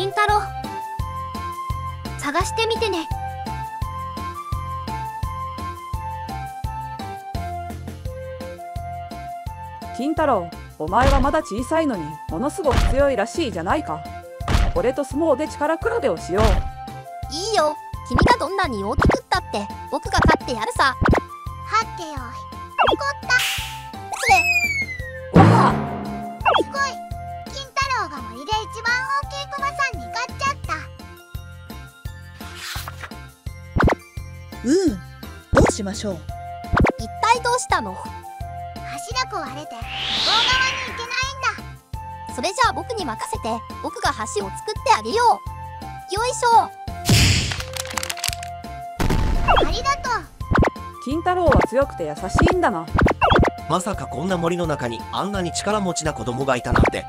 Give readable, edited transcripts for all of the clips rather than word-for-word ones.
金太郎。探してみてね。 金太郎、お前はまだ小さいのにものすごく強いらしいじゃないか。俺と相撲で力比べをしよう。 いいよ。君がどんなに大きくったって僕が勝ってやるさ。 はってよい。怒った。 わあ、 すごい。金太郎が森で一番大きいクマさんに勝っちゃった。 どうしましょう。 一体どうしたの？ 柱壊れて向こう側に行けないんだ。 それじゃあ僕に任せて、僕が橋を作ってあげよう。よいしょ。 ありがとう。 金太郎は強くて優しいんだな。 まさかこんな森の中にあんなに力持ちな子供がいたなんて。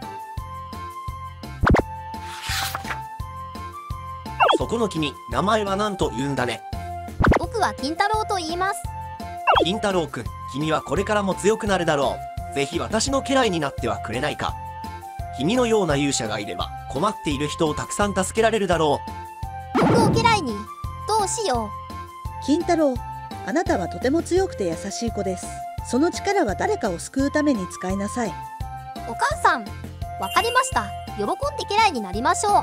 そこの君、名前は何と言うんだね。 僕は金太郎と言います。 金太郎くん、君はこれからも強くなるだろう。ぜひ私の家来になってはくれないか。君のような勇者がいれば困っている人をたくさん助けられるだろう。 僕を家来に。どうしよ金太郎、あなたはとても強くて優しい子です。その力は誰かを救うために使いなさい。 う。お母さん、わかりました。喜んで家来になりましょう。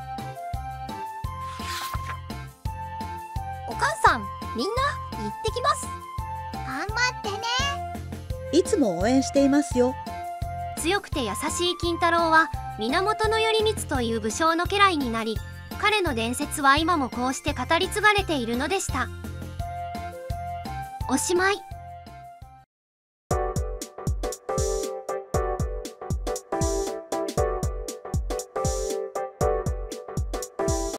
お母さん、みんな行ってきます。 頑張ってね。 いつも応援していますよ。 強くて優しい金太郎は源頼光という武将の家来になり、彼の伝説は今もこうして語り継がれているのでした。おしまい。